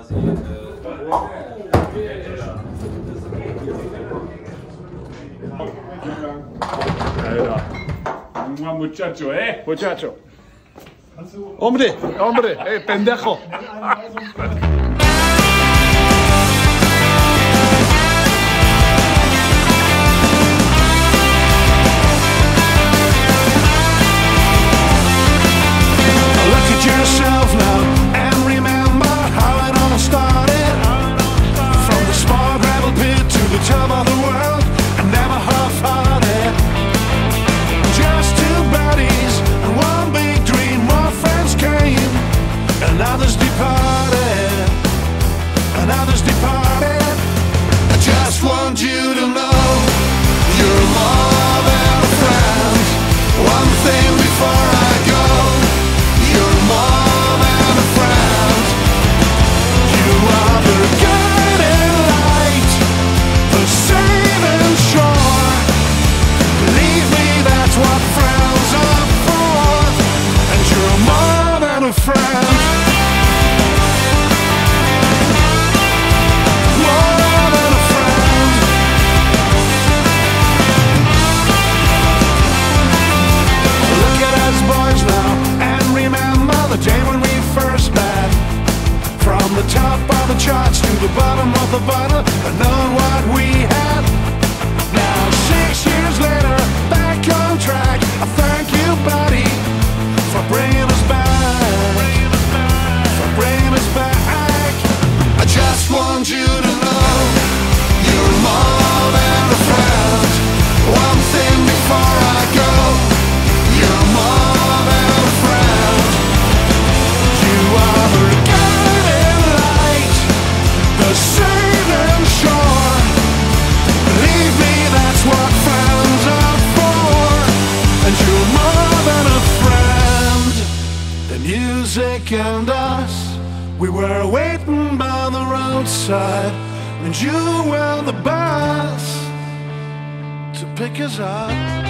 Muchacho, Muchacho. Hombre, pendejo. Look at yourself now and remember how it all started. From the small gravel pit to the top of the world, and never half-hearted. Just two buddies and one big dream. More friends came and others departed. And others departed. I just want you to know you're more than a friend. One thing before I go, you're more than a friend. You are the guiding light, the saving shore. Believe me, that's what friends are for. And you're more than a friend. More than a friend. Look at us boys now and remember the day when we first met. From the top of the charts to the bottom of the bottle, and knowing what we had. Now 6 years later, back on track. I thank you, buddy, for bringing us back. For bringing us back. I just want you to know you're more than a friend. One thing before I go, you're more than a friend. You are the guiding light, the saving shore. Believe me, that's what friends are for. And you're more than a friend. The music and us, we were waiting by the roadside, and you were the bus to pick us up.